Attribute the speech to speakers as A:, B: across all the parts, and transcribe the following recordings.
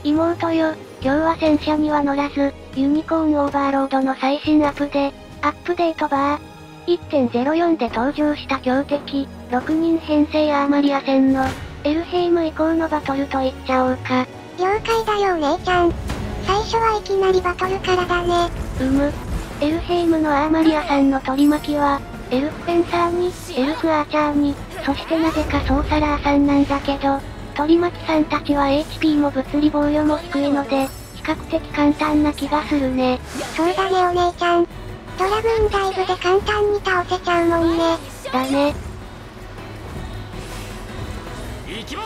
A: 妹よ、今日は戦車には乗らず、ユニコーンオーバーロードの最新アップデートバー 1.04 で登場した強敵、6人編成アーマリア戦の、エルヘイム以降のバトルと言っちゃおうか。
B: 了解だよお姉ちゃん。最初はいきなりバトルからだね。
A: エルヘイムのアーマリアさんの取り巻きは、エルフフェンサーに、エルフアーチャーに、そしてなぜかソーサラーさんなんだけど、取り巻きさんたちは HP も物理防御も低いので、比較的簡単な気がするね。
B: そうだねお姉ちゃん。ドラグーンダイブで簡単に倒せちゃうもんね。
A: だね。
C: 行きます。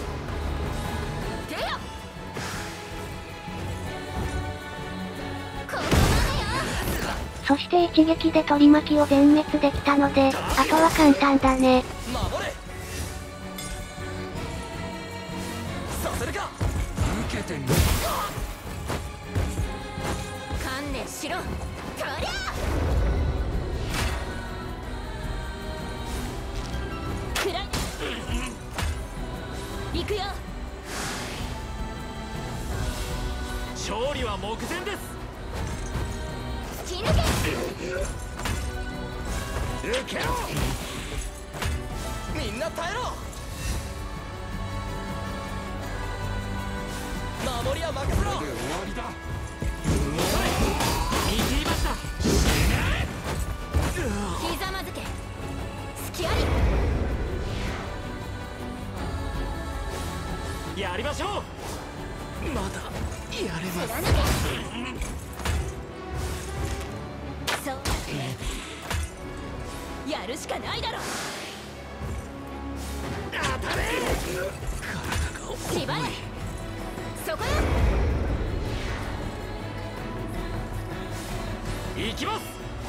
A: そして一撃で取り巻きを全滅できたので、あとは簡単だね。
C: 守れ。させるか。受けてみる。
D: 観念しろ。とりゃくらい。行くよ。
C: 勝利は目前です。
D: 突き抜け。
C: 受けろ。みんな耐えろ。守りは任せろ。終わりだ。見切りました。
D: ひざまずけ。隙あり。
C: やりましょう。まだやれます。
D: 貫け。そうやるしかないだろ。
C: 当たれ。
D: 縛れ。そこよ。
C: 行きます。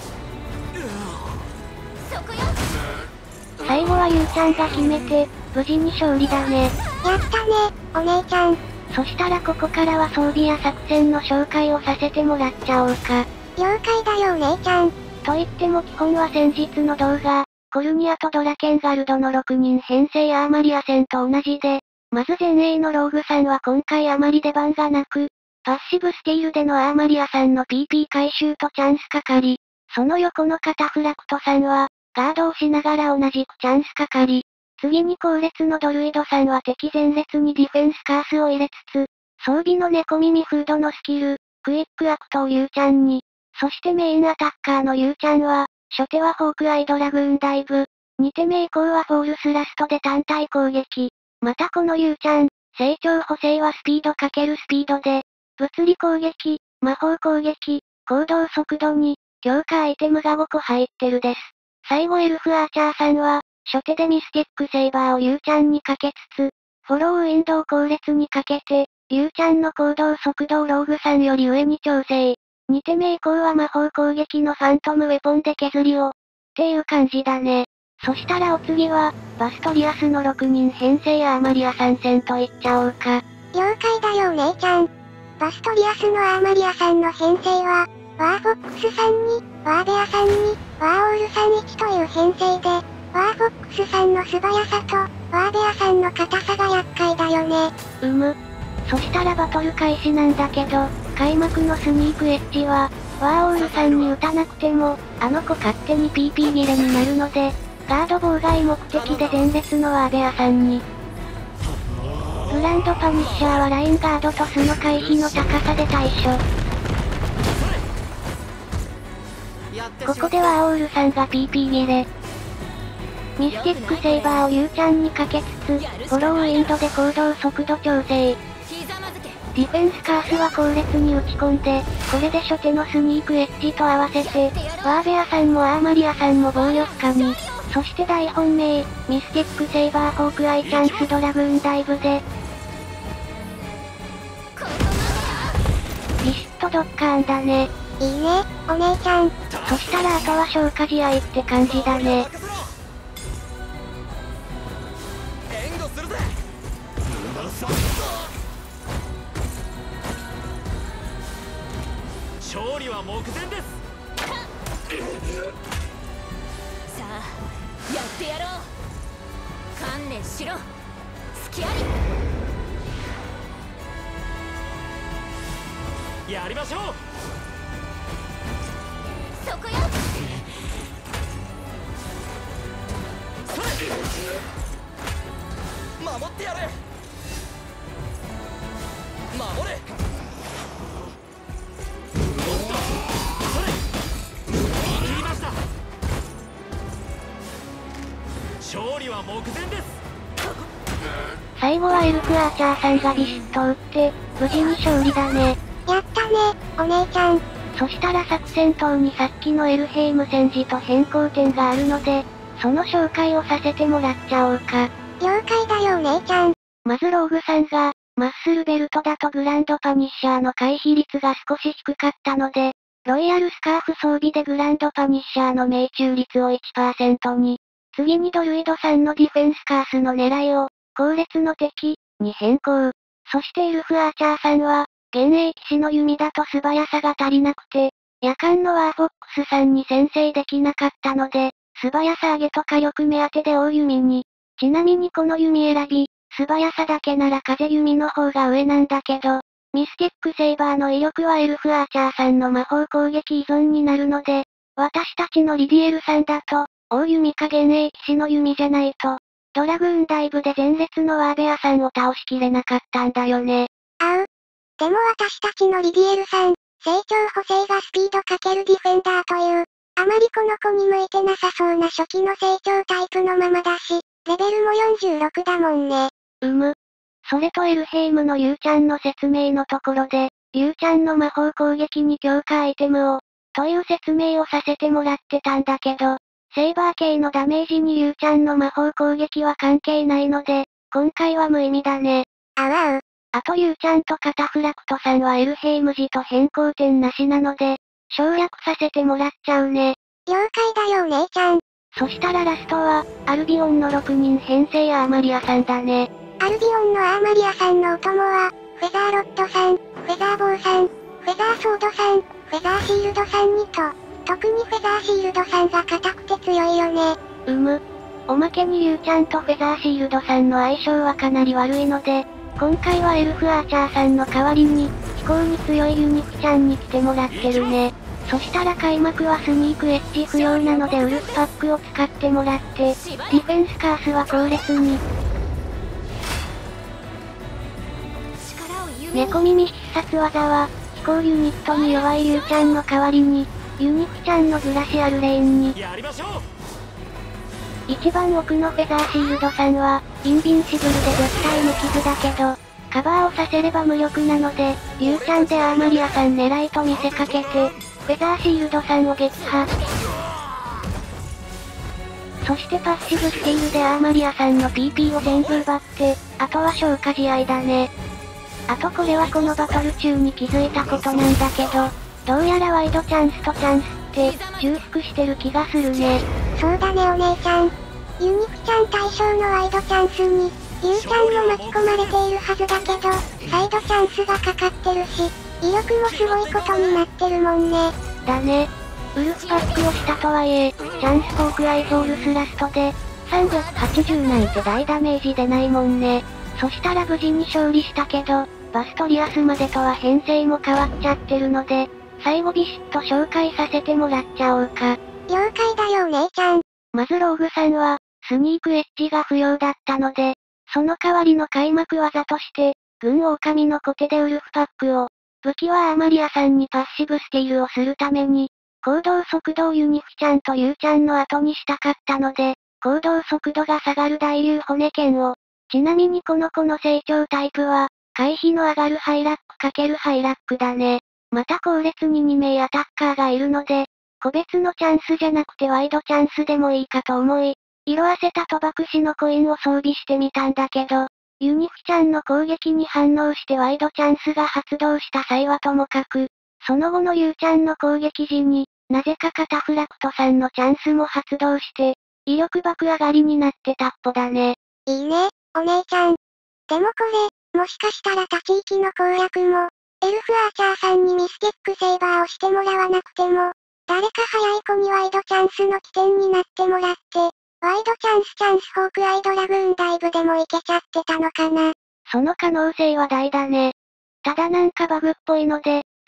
D: そこよ。
A: 最後はゆうちゃんが決めて、無事に勝利だね。
B: やったね、お姉ちゃん。
A: そしたらここからは装備や作戦の紹介をさせてもらっちゃおうか。
B: 了解だよお姉ちゃん。
A: と言っても基本は先日の動画、コルニアとドラケンガルドの6人編成アーマリア戦と同じで、まず前衛のローグさんは今回あまり出番がなく、パッシブスティールでのアーマリアさんの PP 回収とチャンスかかり、その横のカタフラクトさんは、ガードをしながら同じくチャンスかかり、次に後列のドルイドさんは敵前列にディフェンスカースを入れつつ、装備の猫耳フードのスキル、クイックアクトをゆうちゃんに、そしてメインアタッカーのゆうちゃんは、初手はホークアイドラグーンダイブ、2手目以降はフォールスラストで単体攻撃。またこのゆうちゃん、成長補正はスピード×スピードで、物理攻撃、魔法攻撃、行動速度に、強化アイテムが5個入ってるです。最後エルフアーチャーさんは、初手でミスティックセイバーをゆうちゃんにかけつつ、フォローウィンドウ後列にかけて、ゆうちゃんの行動速度をローグさんより上に調整。2手目以降は魔法攻撃のファントムウェポンで削りを。っていう感じだね。そしたらお次は、バストリアスの6人編成アーマリア参戦と言っちゃおうか。
B: 了解だよお姉ちゃん。バストリアスのアーマリアさんの編成は、ワーフォックスさんに、ワーベアさんに、ワーオールさん1という編成で、ワーフォックスさんの素早さと、ワーベアさんの硬さが厄介だよね。
A: そしたらバトル開始なんだけど、開幕のスニークエッジは、ワーオールさんに撃たなくても、あの子勝手に PP 切れになるので、ガード妨害目的で前列のワーベアさんに。グランドパニッシャーはラインガードと素の回避の高さで対処。ここでワーオールさんが PP 切れ。ミスティックセイバーをゆうちゃんにかけつつ、フォローウィンドで行動速度調整。ディフェンスカースは後列に打ち込んで、これで初手のスニークエッジと合わせて、ワーベアさんもアーマリアさんも防御負荷に、そして大本命、ミスティックセイバーホークアイチャンスドラグーンダイブで、ビシッとドッカーンだね。
B: いいね、お姉ちゃん。
A: そしたらあとは消化試合って感じだね。
C: 援護するぜ。勝利は目前です。
D: さあやってやろう。観念しろ。隙あり。
C: やりましょう。
D: そこよ。
C: それ守ってやれ。守れ。それ言い切りました。勝利は目前です。
A: 最後はエルフアーチャーさんがビシッと打って、無事に勝利だね。
B: やったね、お姉ちゃん。
A: そしたら作戦塔にさっきのエルヘイム戦時と変更点があるので、その紹介をさせてもらっちゃおうか。
B: 了解だよお姉ちゃん。
A: まずローグさんが、マッスルベルトだとグランドパニッシャーの回避率が少し低かったので、ロイヤルスカーフ装備でグランドパニッシャーの命中率を 1% に、次にドルイドさんのディフェンスカースの狙いを、後列の敵に変更。そしてエルフアーチャーさんは、幻影騎士の弓だと素早さが足りなくて、夜間のワーフォックスさんに先制できなかったので、素早さ上げと火力目当てで大弓に。ちなみにこの弓選び、素早さだけなら風弓の方が上なんだけど、ミスティックセイバーの威力はエルフアーチャーさんの魔法攻撃依存になるので、私たちのリディエルさんだと、大弓か幻影騎士の弓じゃないと、ドラグーンダイブで前列のワーベアさんを倒しきれなかったんだよね。
B: あう。でも私たちのリディエルさん、成長補正がスピード×ディフェンダーという、あまりこの子に向いてなさそうな初期の成長タイプのままだし、レベルも46だもんね。
A: それとエルヘイムのユウちゃんの説明のところで、ユウちゃんの魔法攻撃に強化アイテムを、という説明をさせてもらってたんだけど、セイバー系のダメージにユウちゃんの魔法攻撃は関係ないので、今回は無意味だね。
B: あわう。
A: あとユウちゃんとカタフラクトさんはエルヘイム時と変更点なしなので、省略させてもらっちゃうね。
B: 了解だよお姉ちゃん。
A: そしたらラストは、アルビオンの6人編成アーマリアさんだね。
B: アルビオンのアーマリアさんのお供は、フェザーロッドさん、フェザーボーさん、フェザーソードさん、フェザーシールドさんにと、特にフェザーシールドさんが硬くて強いよね。
A: おまけにユウちゃんとフェザーシールドさんの相性はかなり悪いので、今回はエルフアーチャーさんの代わりに、飛行に強いユニフちゃんに来てもらってるね。そしたら開幕はスニークエッジ不要なのでウルフパックを使ってもらって、ディフェンスカースは後列に。猫耳必殺技は、飛行ユニットに弱いユウちゃんの代わりに、ユニフちゃんのグラシアルレーンに。
C: やりましょう。
A: 一番奥のフェザーシールドさんは、インビンシブルで絶対無傷だけど、カバーをさせれば無力なので、ユウちゃんでアーマリアさん狙いと見せかけて、フェザーシールドさんを撃破。そしてパッシブスティールでアーマリアさんの PP を全部奪って、あとは消化試合だね。あとこれはこのバトル中に気づいたことなんだけど、どうやらワイドチャンスとチャンスって、重複してる気がするね。
B: そうだねお姉ちゃん。ユニフちゃん対象のワイドチャンスに、ユウちゃんも巻き込まれているはずだけど、サイドチャンスがかかってるし、威力もすごいことになってるもんね。
A: だね。ウルフパックをしたとはいえ、チャンスフォークアイソウルスラストで、380なんて大ダメージ出ないもんね。そしたら無事に勝利したけど、バストリアスまでとは編成も変わっちゃってるので、最後ビシッと紹介させてもらっちゃおうか。
B: 了解だよお姉ちゃん。
A: まずローグさんは、スニークエッジが不要だったので、その代わりの開幕技として、軍狼のコテでウルフパックを、武器はアーマリアさんにパッシブスティールをするために、行動速度をユニフちゃんとユウちゃんの後にしたかったので、行動速度が下がる大流骨剣を、ちなみにこの子の成長タイプは、回避の上がるハイラック×ハイラックだね。また後列に2名アタッカーがいるので、個別のチャンスじゃなくてワイドチャンスでもいいかと思い、色あせた賭博士のコインを装備してみたんだけど、ユニフちゃんの攻撃に反応してワイドチャンスが発動した際はともかく、その後のユウちゃんの攻撃時に、なぜかカタフラクトさんのチャンスも発動して、威力爆上がりになってたっぽだね。
B: いいね、お姉ちゃん。でもこれ、もしかしたら他地域の攻略も、エルフアーチャーさんにミスティックセイバーをしてもらわなくても、誰か早い子にワイドチャンスの起点になってもらって、ワイドチャンスフォークアイドラグーンダイブでもいけちゃってたのかな。
A: その可能性は大だね。ただなんかバグっぽいので、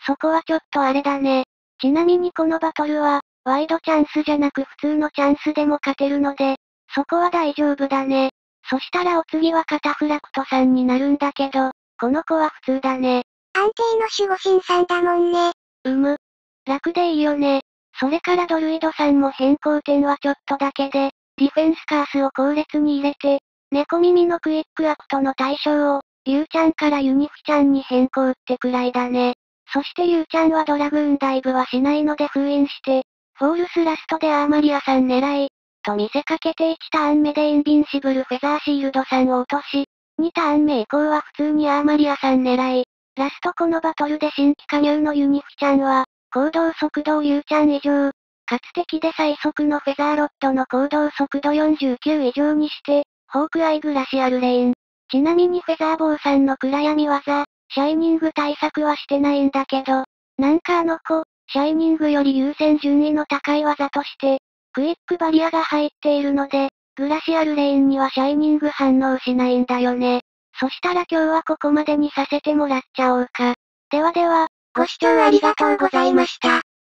A: そこはちょっとあれだね。ちなみにこのバトルは、ワイドチャンスじゃなく普通のチャンスでも勝てるので、そこは大丈夫だね。そしたらお次はカタフラクトさんになるんだけど、この子は普通だね。
B: 安定の守護神さんだもんね。
A: 楽でいいよね。それからドルイドさんも変更点はちょっとだけで、ディフェンスカースを後列に入れて、猫耳のクイックアクトの対象を、ユウちゃんからユニフちゃんに変更ってくらいだね。そしてユウちゃんはドラグーンダイブはしないので封印して、フォールスラストでアーマリアさん狙い、と見せかけて1ターン目でインビンシブルフェザーシールドさんを落とし、2ターン目以降は普通にアーマリアさん狙い、ラストこのバトルで新規加入のユニフちゃんは、行動速度ユウちゃん以上、かつ敵で最速のフェザーロッドの行動速度49以上にして、ホークアイグラシアルレイン。ちなみにフェザーボーさんの暗闇技、シャイニング対策はしてないんだけど、なんかあの子、シャイニングより優先順位の高い技として、クイックバリアが入っているので、グラシアルレインにはシャイニング反応しないんだよね。そしたら今日はここまでにさせてもらっちゃおうか。ではでは、
B: ご視聴ありがとうございました。